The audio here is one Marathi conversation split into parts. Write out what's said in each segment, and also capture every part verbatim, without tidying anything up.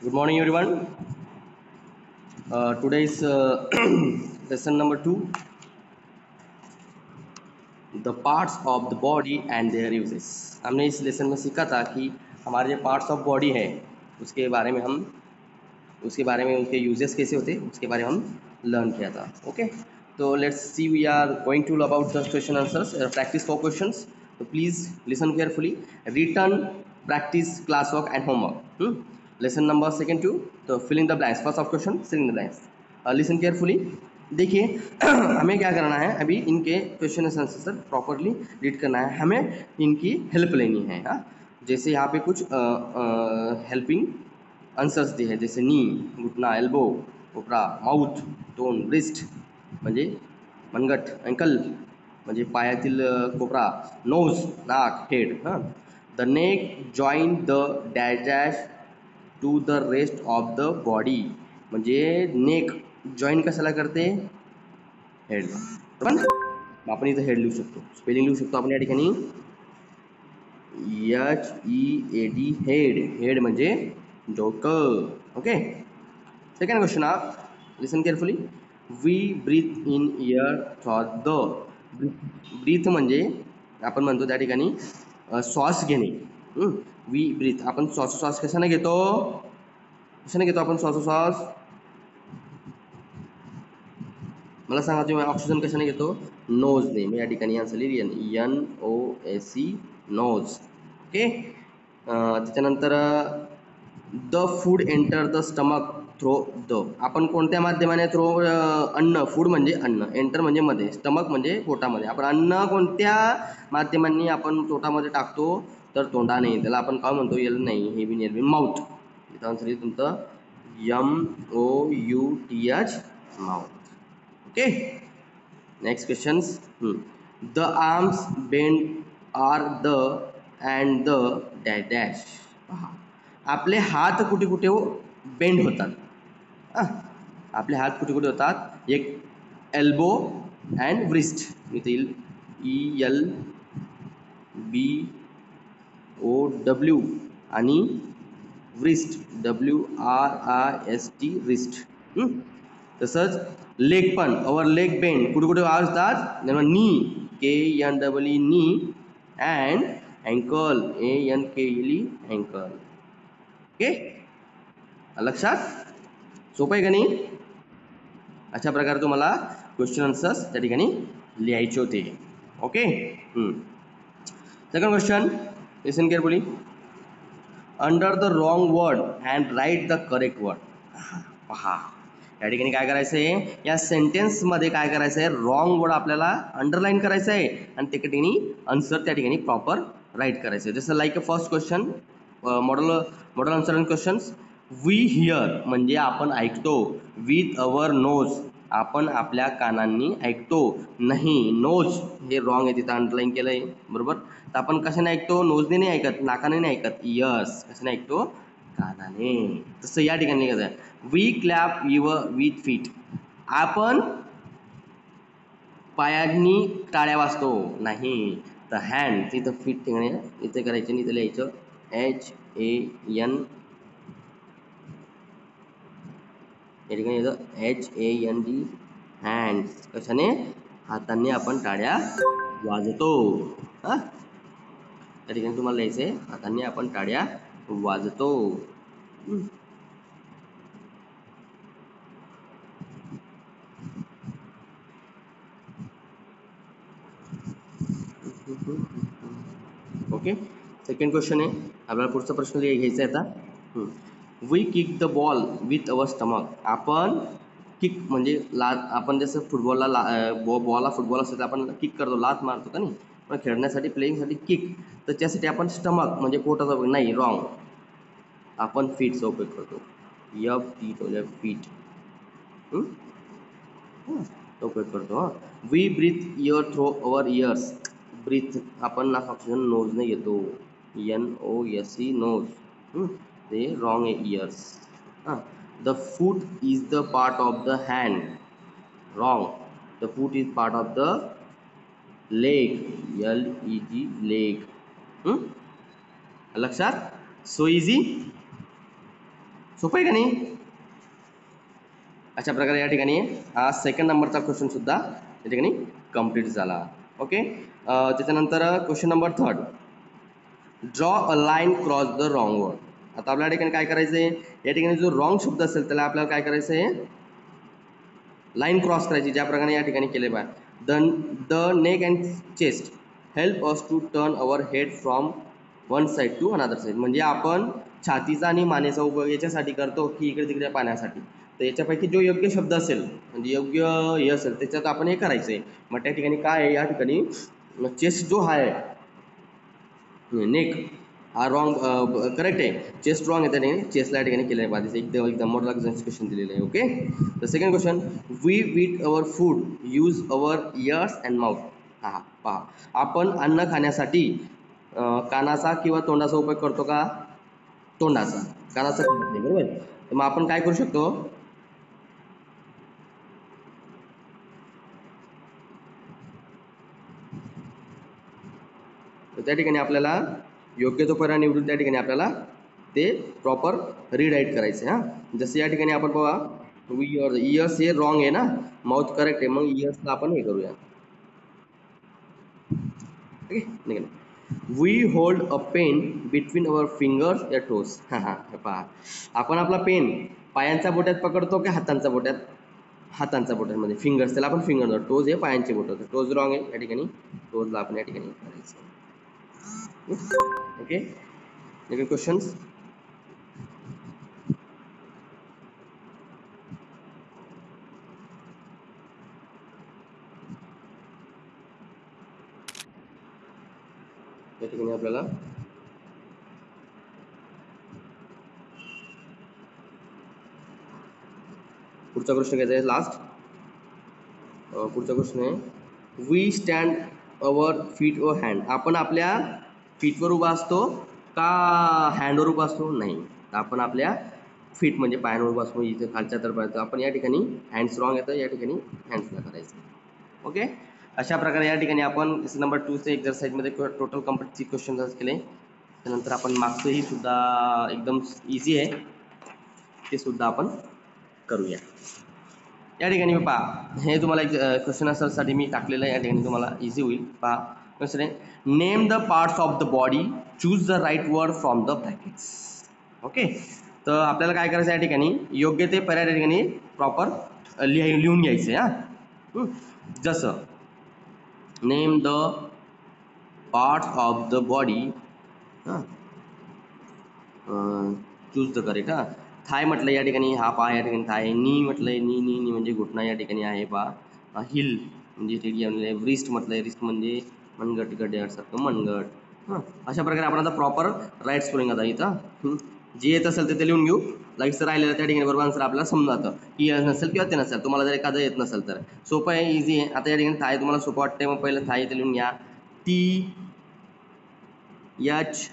Good morning, everyone. Uh, today's uh, lesson number two, the parts of the body and their uses. हमने इस लेसन में सीखा था कि हमारे जो पार्ट्स ऑफ बॉडी है उसके बारे में हम उसके बारे में उनके यूजेस कैसे होते हैं उसके बारे में हम लर्न किया था. ओके, तो let's see we are going to about the question answers practice for questions. तो please listen carefully. Return, practice, class work and homework. Lesson number second two, तो filling the blanks. First of question filling the blanks. Listen carefully. देखिए हमें क्या करना है, अभी इनके क्वेश्चन आंसर प्रॉपरली रीड करना है, हमें इनकी हेल्प लेनी है. हाँ, जैसे यहाँ पे कुछ हेल्पिंग आन्सर्स दिए हैं, जैसे नी, घुटना, एल्बो, कोपरा, माउथ, टोन, रिस्ट म्हणजे मनगट, अँकल म्हणजे पायातील कोपरा, नोज नाक, हेड. हां, the neck join the dash dash to the rest of the body. म्हणजे नेक जॉईन कशाला करते, हेड. बरोबर, आपण इथं हेड लिहू शकतो, स्पेलिंग लिहू शकतो आपण या ठिकाणी H E A D, head. Head म्हणजे डोकं. ओके, सेकंड क्वेश्चन आप listen carefully. We breathe in air through the. Breathe म्हणजे आपण म्हणतो त्या ठिकाणी श्वास घेणे. वी ब्रीथ, आपण श्वासोश्वास कशाने घेतो, कशाने घेतो आपण श्वासोश्वास, मला सांगा तुम्ही. ऑक्सिजन कशाने घेतो, नोजने. मी या ठिकाणी आन्सर लिहिली N O S C, nose. Okay, त्याच्यानंतर the food enter the stomach through the. आपण कोणत्या माध्यमाने थ्रो, अन्न, फूड म्हणजे अन्न, एंटर म्हणजे मध्ये, स्टमक म्हणजे पोटामध्ये. आपण अन्न कोणत्या माध्यमांनी आपण पोटामध्ये टाकतो, तर तोंडाने. त्याला आपण काय म्हणतो, यल नाही, हे बी नियर बी माउथ. इथं आन्सर येईल तुमचं M O U T H, mouth. Okay, next questions. The arms bend are the and the dash dash. पहा, आपले हात कुठे कुठे बेंड होतात. हां, आपले हात कुठे कुठे होतात, एक एल्बो अँड व्रिस्ट. इथे येईल E L B O W आणि wrist W R I S T, wrist. तसंच लेग पण, अवर लेग बेंड कुठे कुठे असतात, knee, K N double E, knee, and ankle, A N K L E, ankle. Okay, लक्षात, सोपं आहे का नाही. अशा प्रकारे तुम्हाला क्वेश्चन आन्सर्स त्या ठिकाणी लिहायचे होते. Okay, second question, listen carefully. Under the wrong word and write the correct word. पहा, या ठिकाणी काय करायचं आहे, या सेंटेन्समध्ये काय करायचं आहे, रॉंग वर्ड आपल्याला अंडरलाईन करायचं आहे आणि त्या ठिकाणी आन्सर त्या ठिकाणी प्रॉपर राईट करायचं आहे. जसं like a first question, model model answer and questions. We hear म्हणजे आपण ऐकतो, विथ अवर नोज आपण आपल्या कानांनी ऐकतो. नाही, नोज हे रॉंग आहे, तिथं अंडरलाईन केलं आहे. बरोबर, तर आपण कशाने ऐकतो, नोजने नाही ऐकत, नाकाने नाही ऐकत. यस, कशाने ऐकतो, कानाने. तसं या ठिकाणी कसं आहे, we clap your with feet. आपण पायांनी टाळ्या वाजतो. नाही, तर हँड, तिथं फीट ठिकाणी इथे करायचं, इथं लिहायचं एच ए एन, या ठिकाणी येतं H A N D, hands. कशाने, हातांनी आपण टाळ्या वाजतो. हां, त्या ठिकाणी तुम्हाला लिहायचं आहे, हातांनी आपण टाळ्या वाजतो. ओके, सेकंड क्वेश्चन आहे आपल्याला. पुढचा प्रश्न घ्यायचा आहे आता. We kick the ball with our stomach. आपण किक म्हणजे लात, आपण जसं फुटबॉलला ला बॉ बॉलला फुटबॉल असतं तर आपण किक करतो, लात मारतो का नाही, पण खेळण्यासाठी, प्लेईंगसाठी किक, तर त्यासाठी आपण स्टमक म्हणजे पोटाचा उपयोग, नाही, रॉंग, आपण फीटचा उपयोग करतो. यफ टी तो फीट, तो उपयोग करतो. We breathe ear through our ears. Breathe आपण ऑक्सिजन नोजने घेतो, N O S C, nose. ते रॉंग आहे, इयर्स. हां, the foot is the part of the hand. Wrong, the foot is part of the leg, L E G, leg. लक्षात, सो इझी, सोपं आहे का नाही? अशा प्रकारे या ठिकाणी हा सेकंड नंबरचा क्वेश्चन सुद्धा या ठिकाणी कंप्लीट झाला. ओके. त्याच्यानंतर question number third, draw a line cross the wrong word. आता आपल्या ठिकाणी काय करायचं आहे, या ठिकाणी जो रॉंग शब्द असेल त्याला आपल्याला काय करायचं आहे, लाईन क्रॉस करायची, ज्या प्रकारे या ठिकाणी केले पाहिजे. The the neck and chest help us to turn our head from one side to another side. म्हणजे आपण छातीचा आणि मानेचा उपयोग याच्यासाठी करतो की इकडे तिकडे पाहण्यासाठी. तर याच्यापैकी जो योग्य शब्द असेल, म्हणजे योग्य हे असेल त्याच्यात आपण हे करायचं आहे. मग त्या ठिकाणी काय आहे, या ठिकाणी चेस्ट जो आहे, नेक हा रॉंग करेक्ट आहे, चेस्ट रॉंग आहे, त्याने चेस्टला या ठिकाणी केलं पाहिजे. एकदम एकदम मोठा क्वेश्चन दिलेलं आहे. Okay. The second question, we eat our food use our ears and mouth. हा पहा, आपण अन्न खाण्यासाठी अं, कानाचा किंवा तोंडाचा उपयोग करतो का? तोंडाचा. कानाचा करत नाही, बरोबर. तर मग आपण काय करू शकतो, तर त्या ठिकाणी आपल्याला योग्य तो पर्याय निवडून त्या ठिकाणी आपल्याला ते प्रॉपर रिराईट करायचं आहे. हां, जसं या ठिकाणी आपण बघा, वी इयर्स, इयर्स हे रॉंग आहे ना, माउथ करेक्ट आहे, मग इयर्सला आपण हे करूया. ठीक आहे. We hold a pen between our fingers या टोस. हां हां, पहा, आपण आपला पेन पायांच्या बोट्यात पकडतो की हातांच्या बोट्यात? हातांच्या बोटांमध्ये, फिंगर्स त्याला आपण फिंगर, टोज हे पायांचे बोट होतं. टोज रॉंग आहे या ठिकाणी, टोजला आपण या ठिकाणी करायचं. ओके. Any questions? या ठिकाणी आपल्याला पुढचा प्रश्न घ्यायचा आहे, लास्ट. पुढचा क्वेश्चन आहे, वी स्टँड अवर फीट व हँड. आपण आपल्या फीटवर उभा असतो का हँडवर उभा असतो? नाही, आपण आपल्या फीट म्हणजे पायांवर उभा असतो, इथे खालच्या तर पाहतो आपण. या ठिकाणी हँड्स रॉंग येतं, या ठिकाणी हँड्सला करायचं. ओके. अशा प्रकारे या ठिकाणी आपण नंबर टूचे एक्झरसाईजमध्ये टोटल कम्प्लीटची क्वेश्चन केले. त्यानंतर आपण मागचंही सुद्धा एकदम इझी आहे, ते सुद्धा आपण करूया. या ठिकाणी पहा, हे तुम्हाला एक क्वेश्चन आन्सरसाठी मी टाकलेलं आहे, या ठिकाणी तुम्हाला इझी होईल. पहा क्वेश्चन आहे, name the parts of the body, choose the right word from the brackets. Okay. तर आपल्याला काय करायचं, या ठिकाणी योग्य ते पर्याय या ठिकाणी प्रॉपर लिह लिहून घ्यायचे. हां, जसं name the parts of the body, हां, चूज द करेक्ट. हां, थाय म्हटलं या ठिकाणी, हा पहा या ठिकाणी थाय. नी म्हटलंय, नी नी नी म्हणजे घुटणा या ठिकाणी आहे पहा. हिल म्हणजे टेडियम. रिस्ट म्हटलंय, रिस्ट म्हणजे मनगट, गड्यासारखं मनगट. हां, अशा प्रकारे आपण आता प्रॉपर राईट स्पेलिंग आता इथं जे येत असेल ते ते लिहून घेऊ. लाईकचं राहिलेलं त्या ठिकाणी बरोबर आन्सर आपल्याला समजातं की नसेल किंवा ते नसेल. तुम्हाला जर एखादं येत नसेल तर सोपं आहे, इझी आहे. आता या ठिकाणी थाय तुम्हाला सोपं वाटतंय, मग पहिलं थाय इथं लिहून घ्या. T H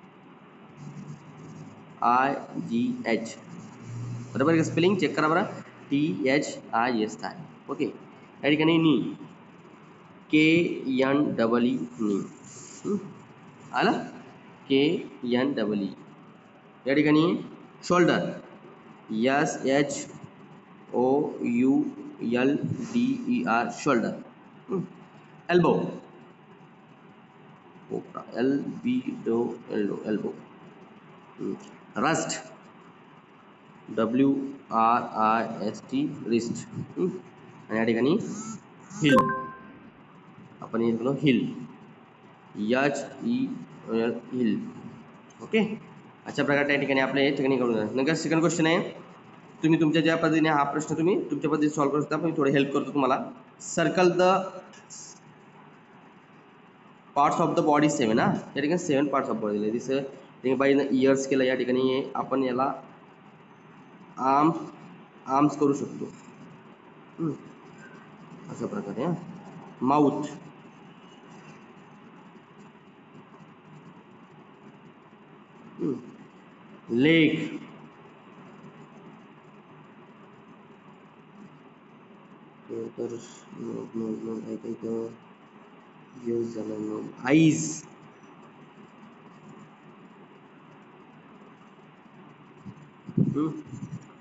I G H, बरोबर का? स्पेलिंग चेक करा बरं. T H I S thigh. Okay. या ठिकाणी नी, के एन डबल ई, नी. आलं, के एन डबल ई. या ठिकाणी shoulder, S H O U L D E R, shoulder. Elbow, L B डो एल डो, elbow. Wrist, W R I S T, wrist. आणि या ठिकाणी हिल, आपण इथं heel, H E L, heel. Okay. अशा प्रकारे त्या ठिकाणी आपल्या या ठिकाणी करून. नंतर सेकंड क्वेश्चन आहे, तुम्ही तुमच्या ज्या पद्धतीने हा प्रश्न तुम्ही तुमच्या पद्धतीने सॉल्व्ह करू शकता, पण थोडे हेल्प करतो तुम्हाला. Circle the parts of the body seven. हा, या ठिकाणी सेवन पार्ट्स ऑफ बॉडी दिले. दिस बाईनं इयर्स केलं, या ठिकाणी आपण याला आर्म्स, आर्म्स करू शकतो. अशा प्रकारे. हां, माउथ, लेग, तर यूज झालं, आईज, हम्म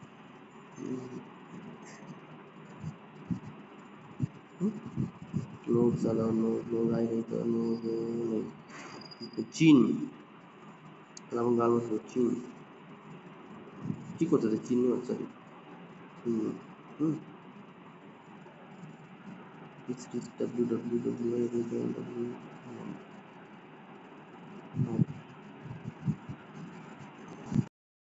नोज झालं नोज नोज आहे इथं नोज नाही चीन त्याला आपण गाल म्हणतो चीन चिक होतं ते चीन नाही होत सॉरी चीन हम्म It's just www.